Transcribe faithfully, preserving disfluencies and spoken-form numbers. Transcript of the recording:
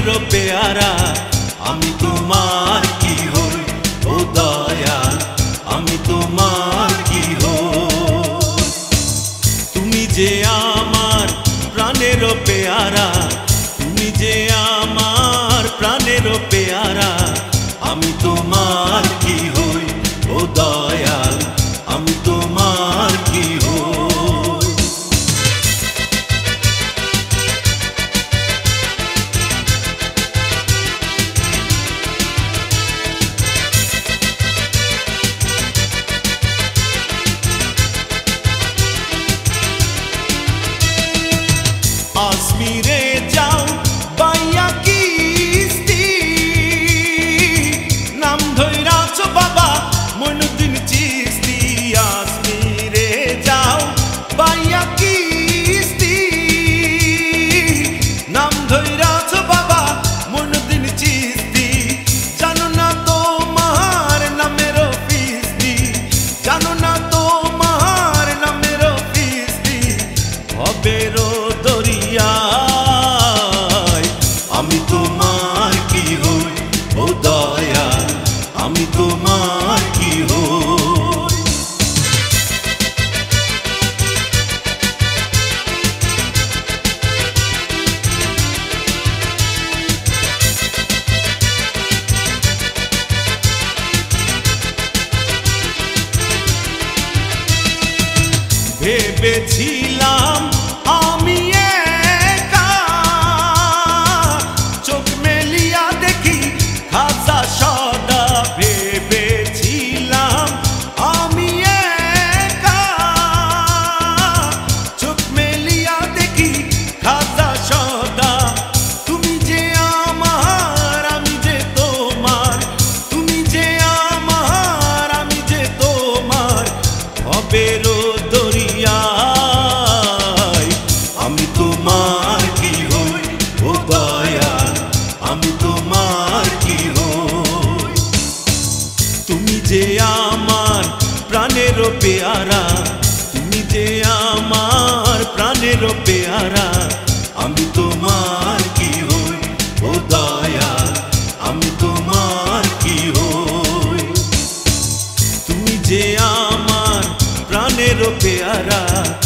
প্রাণেরও পেয়ারা আমি তোমার কি হই ও দয়াল আমি তোমার কি হই তুমি যে আমার প্রাণেরও পেয়ারা তুমি যে আমার প্রাণেরও পেয়ারা আমি তোমার কি হই ও দয়াল আমি তোমার কি হই आसमीरे जाओ बाइया किस्ती नाम धइराछो बाबा मोइनुद्दीन चिश्ती आसमीरे जाओ बाइया किस्ती नाम धइराछो बाबा मोइनुद्दीन चिश्ती जानो ना तोमार नामेरो फिस्ती जानो ना तोमार नामेरो फिस्ती हबेरो আমি তোমার কি হই ও দয়াল আমি তোমার কি হই ভেবেছিলাম আমি বেরো দরিয়ায় আমি তোমার কি হই ও দয়াল আমি তোমার কি হই তুমি যে আমার প্রাণেরও পেয়ারা তুমি যে আমার প্রাণেরও পেয়ারা আমি তোমার কি হই ও দয়াল আমি তোমার কি হই তুমি যে আমার প্রাণেরও পেয়ারা